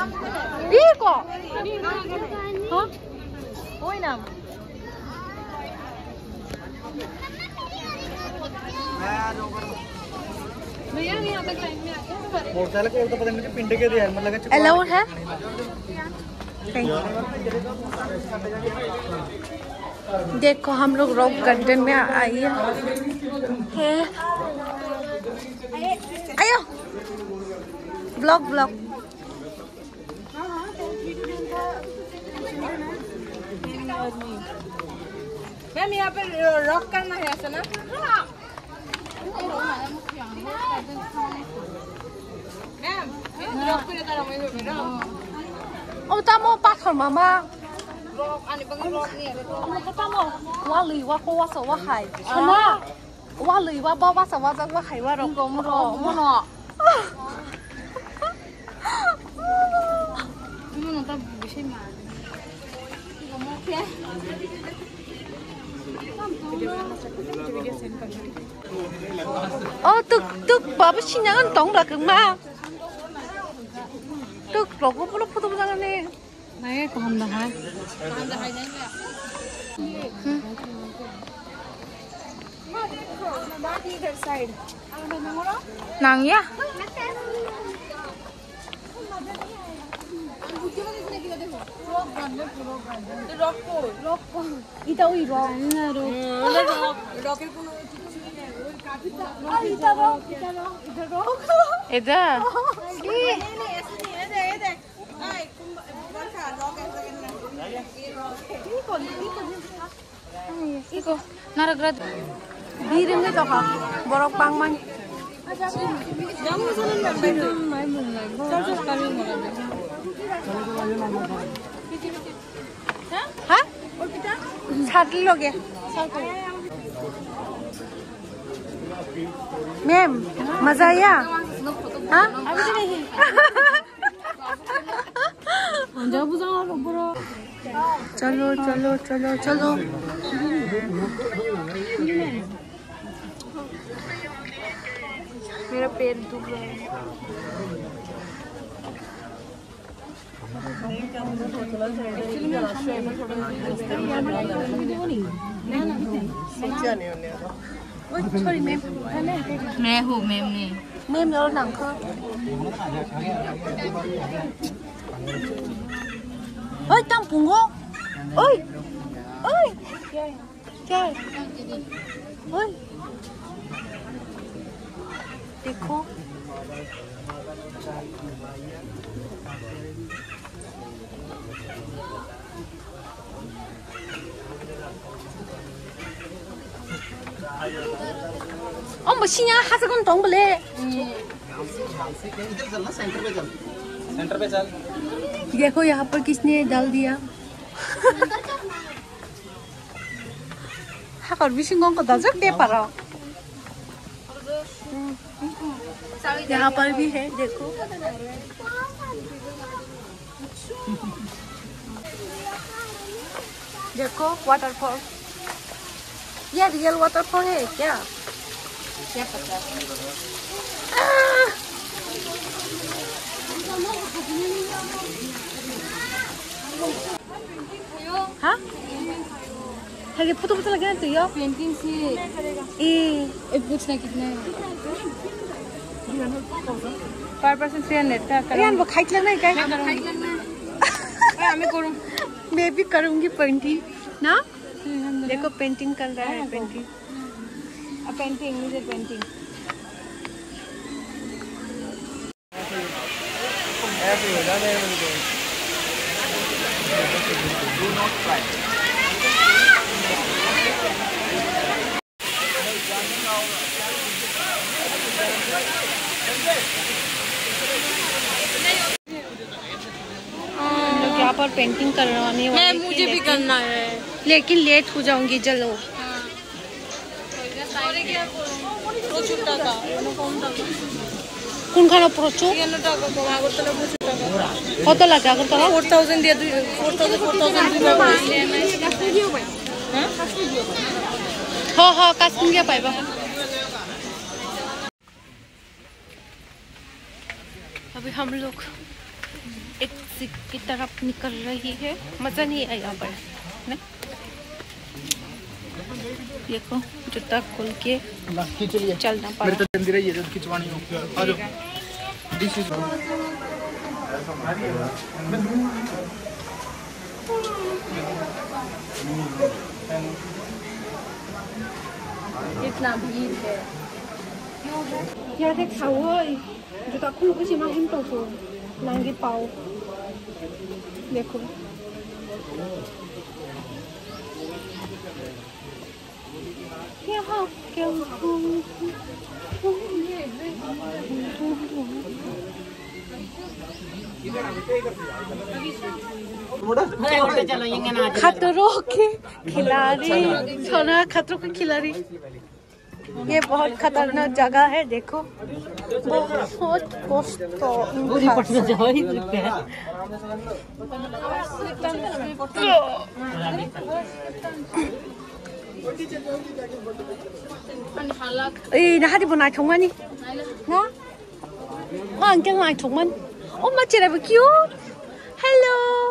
이거. 어? 보이나? Motorcycle के तो पता नहीं पिंड के दिया मतलब कि अलाउड है? देखो हम लोग रॉक गार्डन में आए हैं। आयो ब्लॉग ब्लॉग मैम यहाँ पे रॉक करना है ऐसा ना? मैम रॉक पे रहता रहा मैं ना। ông ta mua bát thằng mama rock आने बंग रॉक नहीं है। ông ta mua wa lì wa cô wa sợ wa hải chana wa lì wa bao wa sợ wa wa hải wa rong gom ro mua nọ. Mua nọ ta bị sai mà. Không mua kia. tức tức bà bị xin nhắn tổng là cứng mà tức rồi có lúc photo ra này này có hầm hả? nàng nhá 이따 오이 로 얘들아 이거 나라 그래 비름이 더 가. 뭐라 빵만. 양무서는 맨날 많이 먹는 거. 쩔쩔 까는 거라며. हाँ? साथ लोगे? Ma'am मजा आया? हाँ? चलो चलो चलो चलो मेरा पैर दुख रहा है सॉरी मैम मैं हूँ मैम ने मैम और नंखा ओए तम पुंगो ओए ओए क्या है ओए देखो मशीन हाथ कौन बोले सेंटर पे चल देखो यहाँ पर किसने डाल दिया हाकर बिसिंगों को दजक दे पा रहा यहाँ पर भी है देखो देखो वाटरफॉल ये रियल वाटरफॉल है क्या पता हाँ है फोटो फोटो लगे ना तो यो पेंटिंग से ये पूछना कितना है पर पर्सन 300 का यार वो खाई लेना है क्या मैं करूँ मैं भी करूँगी पेंटिंग ना देखो पेंटिंग कर रहा है पेंटिंग पेंटिंग मुझे पेंटिंग Do not try. यहाँ पर पेंटिंग करवाने वाले मैं मुझे भी करना है लेकिन लेट हो जाऊंगी चलो কোনখানে পড়ছো কত লাগে আগরতলা 4000 দিয়ে 4000 हाँ हाँ काश्मीर क्या पाएगा अभी हम लोग एक मस्जिद की तरफ निकल रही है। मज़ा नहीं आया यहाँ पर नहीं? देखो जूता खोल के चलना पड़ा। मेरे तो जल्दी रही है खिंचवानी हो। आ जाओ। दिस इज कितना भीड़ है यार। देख साउई जूता खोल के सीमा हिम तो को नांगे पाओ देखो। यहाँ क्या खतरों के खिलाड़ी सोना, खतरों के खिलाड़ी। ये बहुत खतरनाक जगह है। देखो बहुत कष्ट nãy đi bộ này thùng anh đi nó ăn cái ngoài thùng anh. Oh mà chị này vừa cute. Hello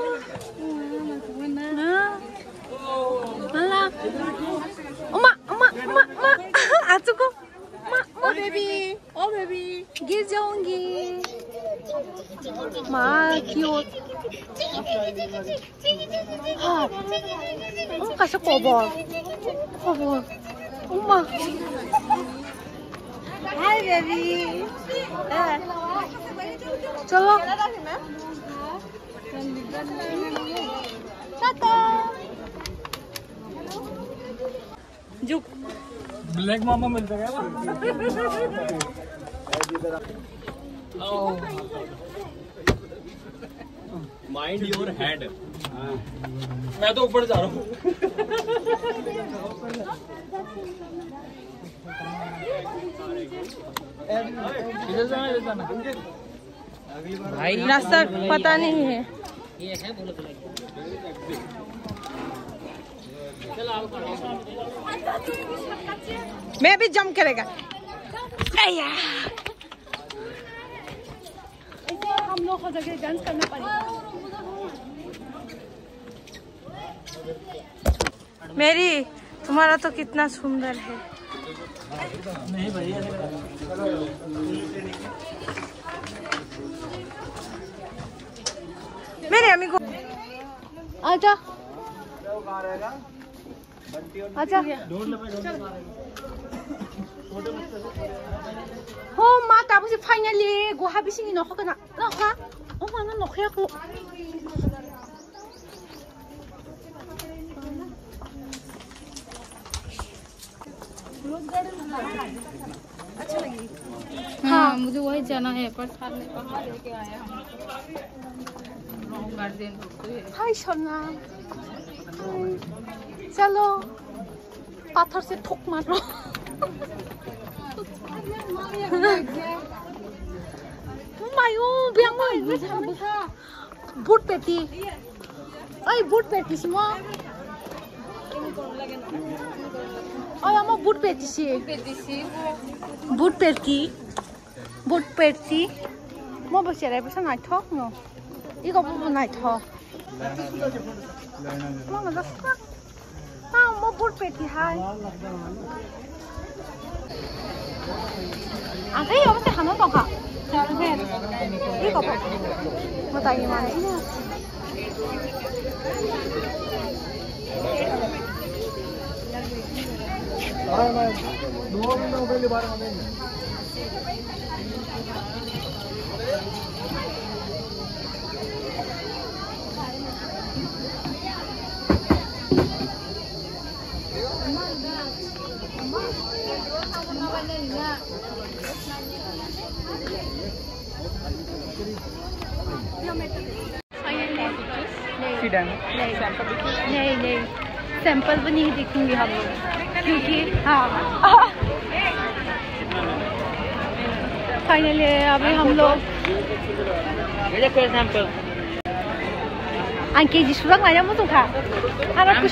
Hello 엄마 아 저거 엄마 baby oh baby 기정기 마 cute. 가서 꺼봐 엄마. Hi baby. चलो टाटा। जो ब्लैक मामा मिल जाएगा माइंड योर हेड। मैं तो ऊपर जा रहा हूँ। रास्ता पता नहीं है। मैं भी जंप करेगा। हम लोग को जगह डांस करना पड़ेगा। मेरी तुम्हारा तो कितना सुंदर है। नहीं भैया मेरे अम्मी को आजा आजा हो मा ताबुसी फाइनली गुहा बिसिनि नखना नखा ओ माना नखयाखौ अच्छा लगी। हाँ मुझे वही जाना है पर सर ने कहा लेके आया हम गार्डन। हाय सोना चलो पाथर से ठोक मारो। मायो बियांग बूट पेटी ओए बूट पेटी सिमा ओए अमा बूट पेटी सी बूट पेटी म बसेर आएपछि नाइथक न इको बुबु नाइथक म जस्तो म बूट पेटी हाय आखै अब चाहिँ खानु टका इको म ताई माने नहीं सैंपल भी नहीं देखेंगे हम लोग क्योंकि हाँ फाइनली अभी हम लोग अंके जी सुरंग आया मुझे खा हमारा कुछ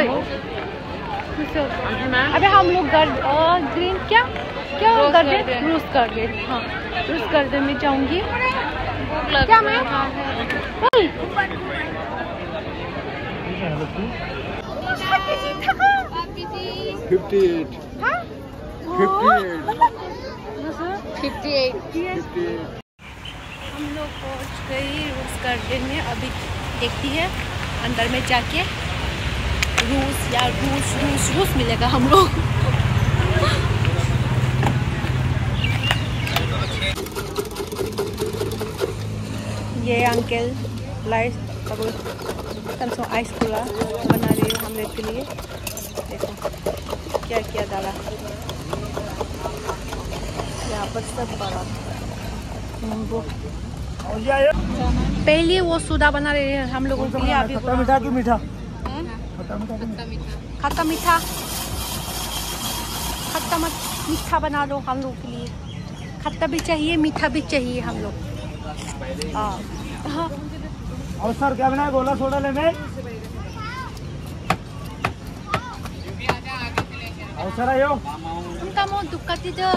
अभी हम लोग ग्रीन क्या गार्डन रोज गार्डन। हाँ रोज गार्डन में जाऊंगी क्या मैं 58. हाँ? 58. 58। हम लोग पहुँच गई रोज गार्डन में। अभी देखती है अंदर में जाके रूस मिलेगा हम लोग। ये अंकल लाइट कंसो आइस कोला बना रही है हम लोग के लिए। देखो क्या क्या डाला यहाँ पर सब बड़ा। पहले वो सोडा बना रहे हैं हम लोगों के लिए। अभी खट्टा मीठा की मीठा? खट्टा मीठा मीठा बना दो हम लोग के लिए। खट्टा भी चाहिए मीठा भी चाहिए हम लोग। और सर क्या बनाया? गोला सोडा लेने और सर आयो kamu duka tidak?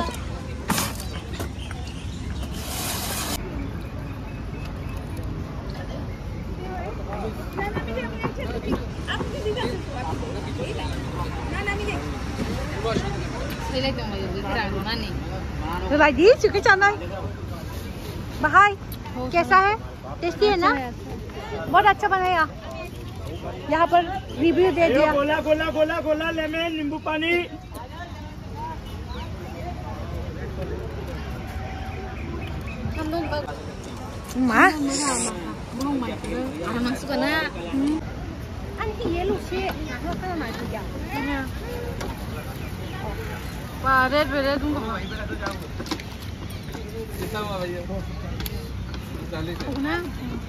लगी चुकी चना भाई कैसा है? टेस्टी है ना? बहुत अच्छा बनाया। यहाँ पर रिव्यू दे दिया। गोला गोला गोला गोला लेमन नींबू पानी। माँ masuk na. Anki ye lu sih, lu kan maju ya. Wah, red tunggu. Nah,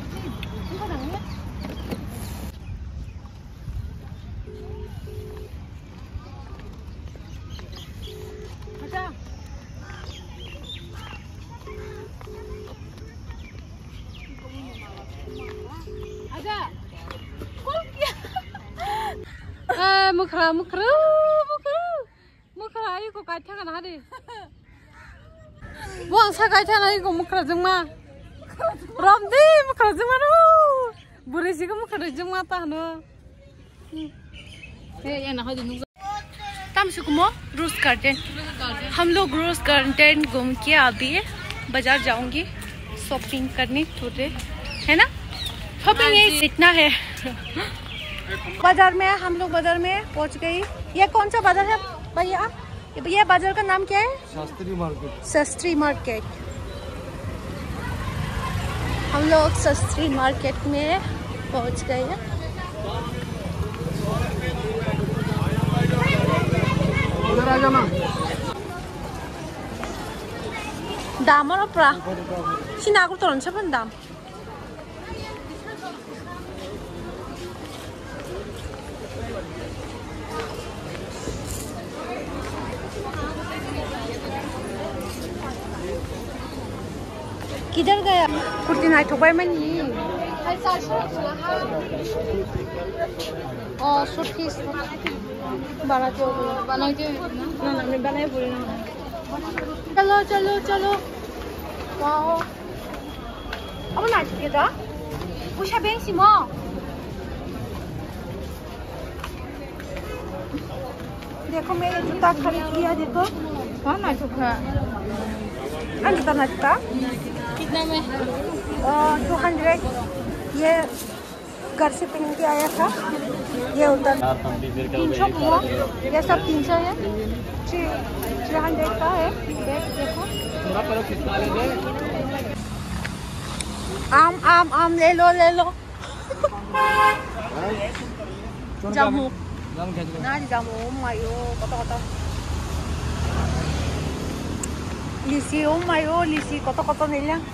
Mukra ayo kok kaca kan hari. Buang sa kaca lagi kok mukra jengma. Romdi mukra jengma no. Burisi ko mukra jengma ta no. ये ना हो दिन तम सुकुमो रोज garden. हम लोग रोज garden घूम के अभी बाजार जाऊंगी शॉपिंग करने थोड़े, है ना? शॉपिंग इतना है। बाजार में हम लोग बाजार में पहुंच गई। ये कौन सा बाजार है भैया? ये बाजार का नाम क्या है? शास्त्री मार्केट। शास्त्री मार्केट। हम लोग शास्त्री मार्केट में पहुंच गए हैं। उधर आ जाना। दाम और अपरा सिनागुर तो रंसा बन दाम। किधर गया? कुर्ती नाइट होगा मैं नहीं। और सूटकेस बनाते हो? बनाते हो ना मैं बनाए पूरी ना। चलो चलो चलो। वाओ। अब ना चुके जा? उषा बेंग सिमो। देखो मैंने जूता खरीद लिया। देखो कौन ना चुका? अंकिता ना चुका? कितना में? 200। ये घर से पहन के आया था। ये उधर 300 हुआ। ये सब 300 है। 300 का है। देखो आम ले लो जामु ना जामु मायो कतो लिसी मायो लिसी कतो नहीं लिया।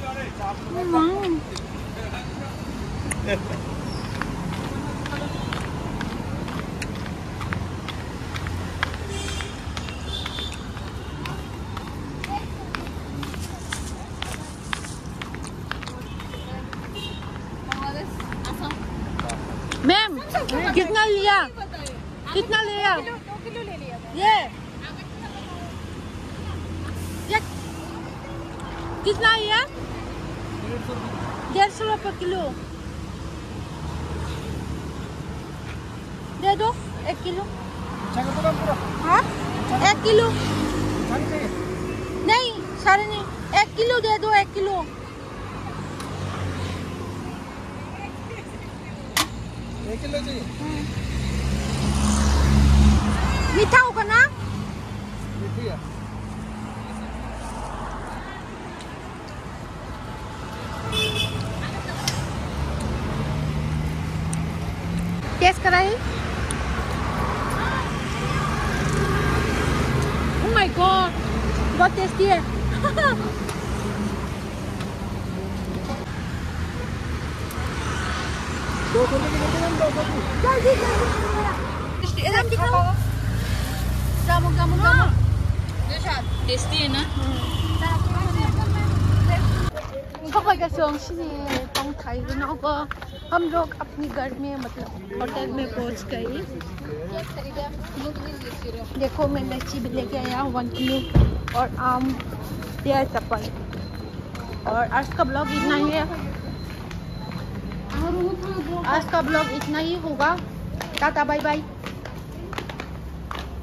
मैम कितना लिया? कितना लिया? 2 किलो ले लिया। ये कितना लिया? 150 रुपये किलो। दे दो 1 किलो। हाँ 1 किलो नहीं, सारे नहीं, 1 किलो दे दो, 1 किलो। चाहिए। मीठा होगा ना? मीठी है। टेस्ट कराई। ओह माय गॉड, बहुत टेस्टी है। जल्दी जल्दी दिखाओ। टेस्टी है ना? हम लोग अपनी घर में मतलब होटल में पहुंच गए। देखो मैं लस्सी भी लेके आया 1 किलो और आम या चप्पल। और आज का ब्लॉग इतना ही है, आज का ब्लॉग इतना ही होगा। Tata bye bye.